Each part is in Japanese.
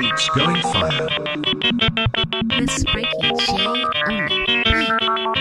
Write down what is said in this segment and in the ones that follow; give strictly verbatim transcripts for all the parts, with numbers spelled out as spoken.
beat's going fire. The Spreaky J on the beat.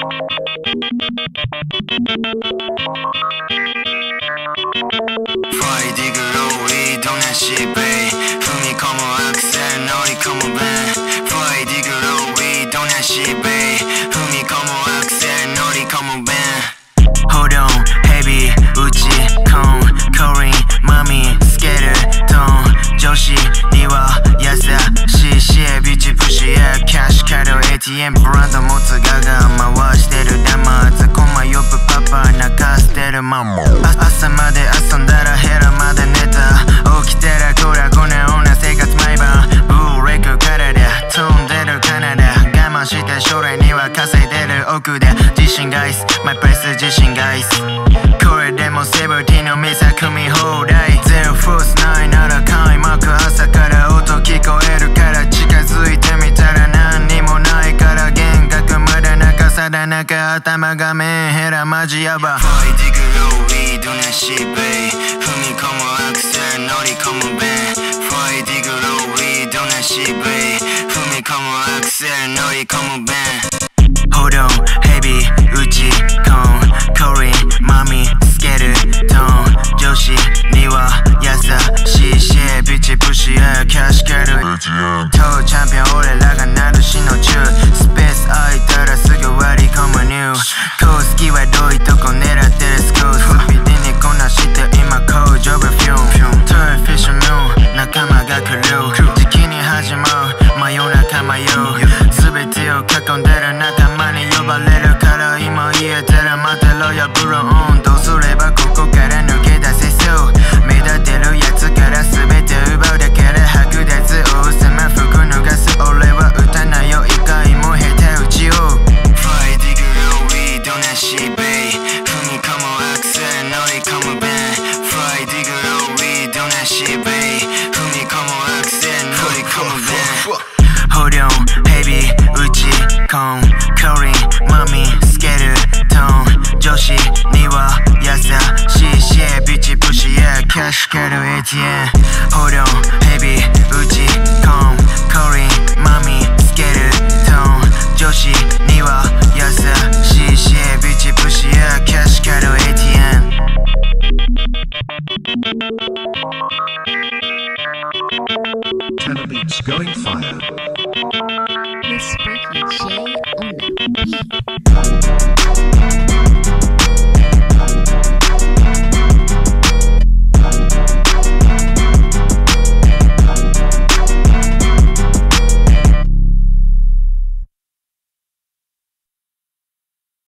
Fly digger roll, don't have shit, babe. Fumi como accent, no he como band. Fly digger roll, don't have shit, babe. Fumi como accent, no he como band. Hold on, heavy, uchi, con, Korean, mommy, skater, don, Joshi, niwa, yasa, shi, shi, bichi, pushi, yeah, cash, cattle, A T M, brand, motsu, gaga, ma, wa, shiteru, dama, zakoma, yobu, papa, naka, shiteru, mama. Asa made, asondara, hera made, neta, okitera, kura, kone, ona, seikatsu,毎晩、ブーレイクからで、飛んでるカナダ、我慢して将来には稼いでる奥で、自信がいす、マイプレス自信がいす。これでもセブンティーンの店組み放題。ゼロフォースないなら開幕、朝から音聞こえるから近づいてみたら何にもないから幻覚まだ中さだ中頭がメンヘラマジヤバ。Fly digger roll weed don't that shit babe. 踏み込むアクセル乗り込むベン。Fly digger roll weed don't that shit babe. 踏み込むアクセル乗り込むベン。Hold on, heavy, uchi, con, Korean, mommy, skater, don, Joshi, niwa, yasa, shi, shi, bichi, pushi, yeah, cash, cattle, A T M. 当チャンピオン俺らがなる死の中スペース空いたらすぐ割り込むニュー公式はどういうとこ狙ってるスクールスピーディにこなして今工場ブフュームトゥーフィッシュムーン仲間が来る時期に始まる真夜中迷う全てを囲んでる仲間に呼ばれるから今言えてる待てろやブローンどうすればここから抜け出せそう目立てるやつから全て奪うだけで白熱王様服脱がす俺は打たないよ一回も下手打ちを Fly digger roll weed don't that shit babe 踏み込むアクセル乗り込むベン Fly digger roll weed don't that shit babe 踏み込むアクセル乗り込むベンHold on, heavy, uchi, con, Korean, mommy, skater, don, Joshi, niwa, yasa, shi, shi, bichi, pushi, yeah, cash, cattle, A T M. Hold on, heavy, uchi, con, Korean, mommy, skater, don, Joshi, niwa, yasa, shi, shi, bichi, pushi, yeah, cash, cattle, A T M. Tenor beats going fire. The Spreaky J on